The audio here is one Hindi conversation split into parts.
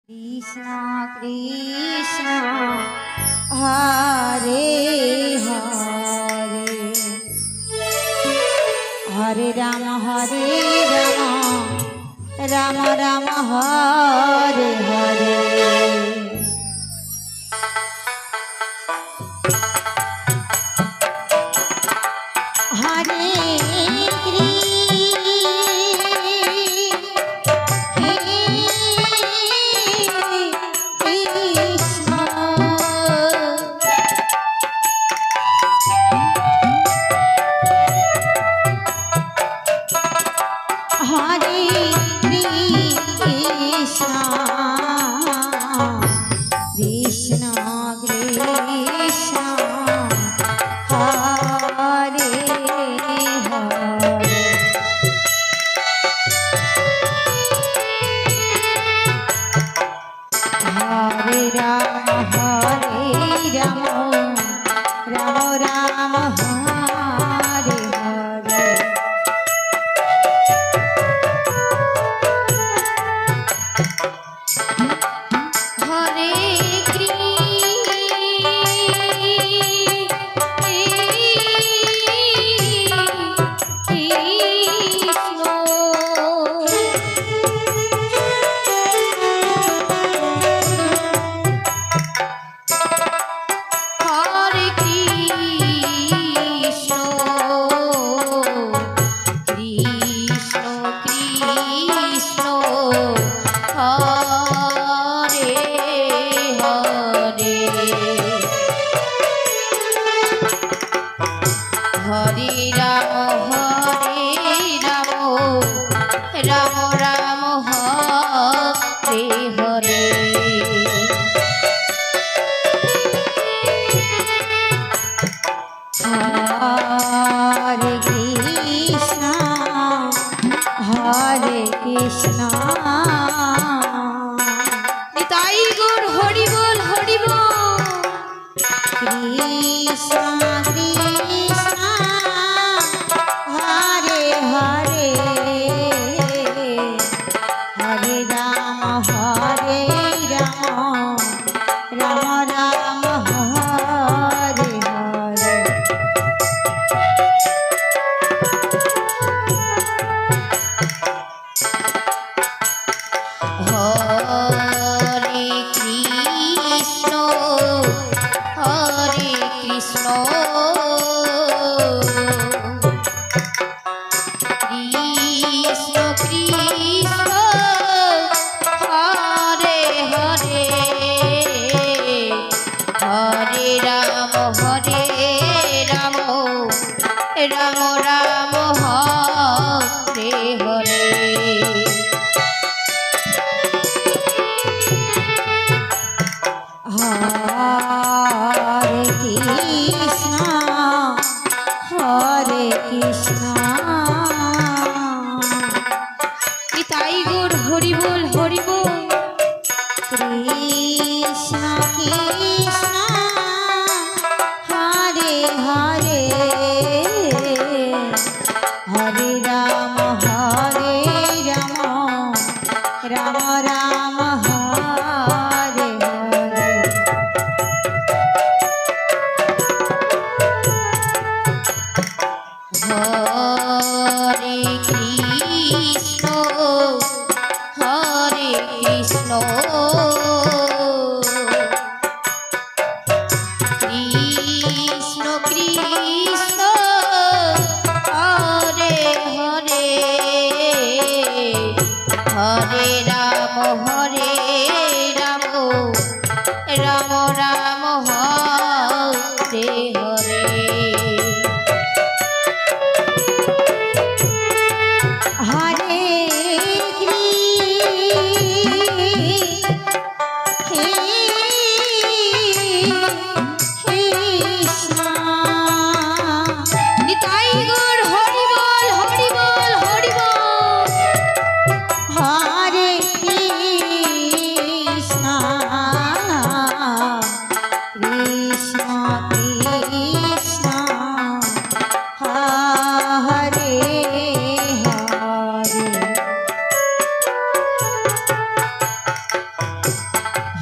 कृष्ण कृष्ण हरे हरे हरे राम राम राम हरे हरे। हरे कृष्णा निताई गौर हरि बोल कृष्णा कृष्णा हरे हरे हरे राम राम राम हरे हरे। हरे कृष्ण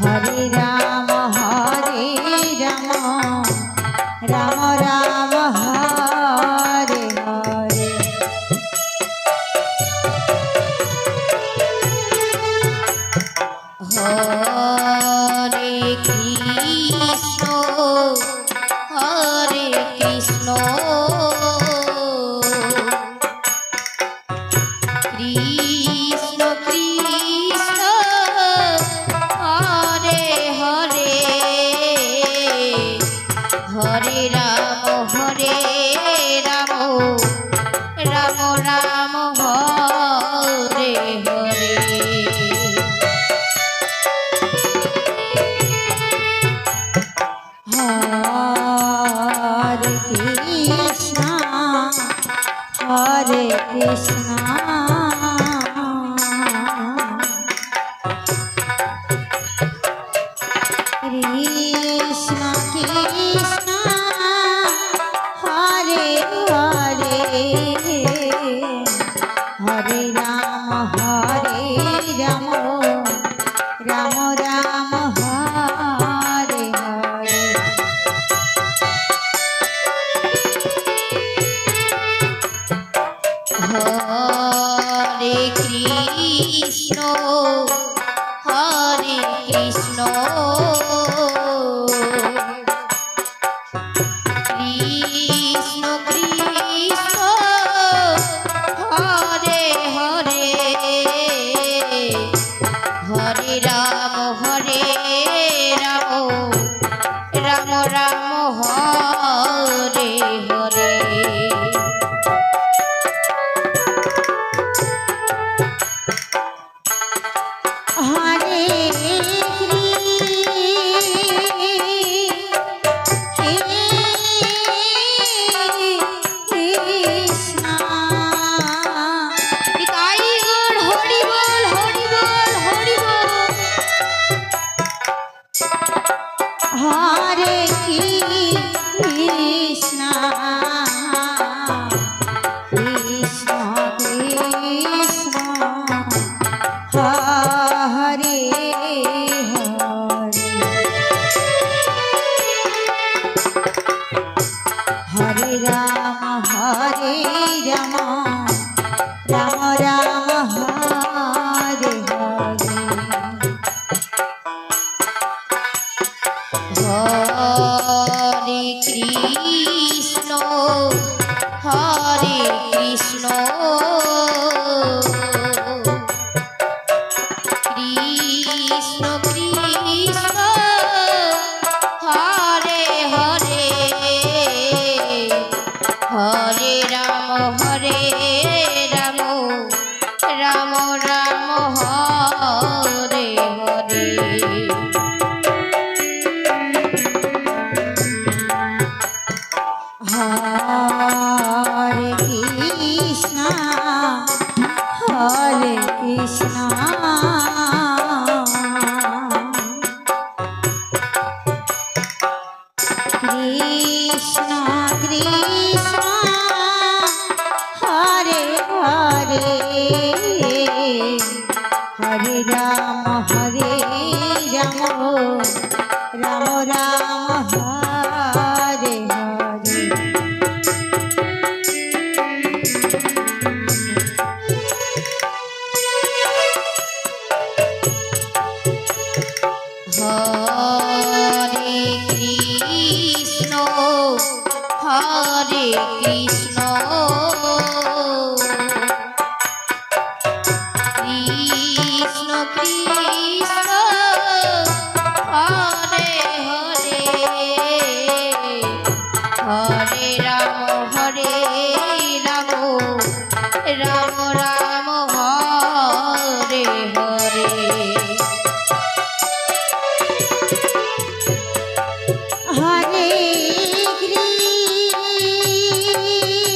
हरे राम राम राम हरे हरे। हरे कृष्ण हरे कृष्ण कृष्ण कृष्ण हरे हरे हरे राम राम राम हरे हरे। हरे कृष्णा कृष्ण कृष्ण हरे हरे हरे राम राम राम हरे हरे। हरे कृष्ण हरे कृष्ण कृष्ण कृष्ण हरे हरे हरे राम राम राम हरे हरे। हरे कृष्णा निताई गौर हरि बोल हरि बोल हरि बोल। हरे कृष्णा कृष्ण कृष्ण हरे हरे हरे राम राम राम हरे हरे। हरे कृष्ण हरे कृष्ण कृष्ण कृष्ण हरे हरे हरे राम राम राम हरे हरे। हरे कृष्णा कृष्ण कृष्ण हरे हरे हरे राम राम राम हरे हरे। हरे कृष्ण हरे कृष्ण कृष्ण कृष्ण हरे हरे हरे राम राम राम हरे हरे। हरे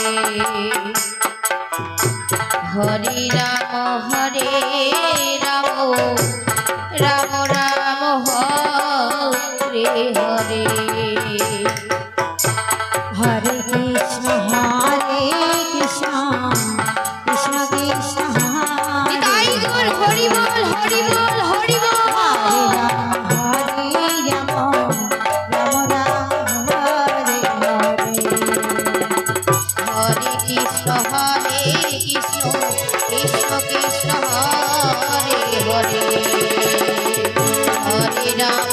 হরে রাম রাম রাম হরে হরে হরে কৃষ্ণ কৃষ্ণ কৃষ্ণ হরে তাই তোর হরি বল হরি বল হরি বল হরে রাম রাম রাম হরে হরে হরে কৃষ্ণ কৃষ্ণ কৃষ্ণ হরে হরে হরে রাম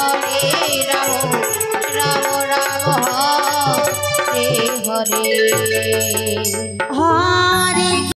রাম রাম হরে হরে হরে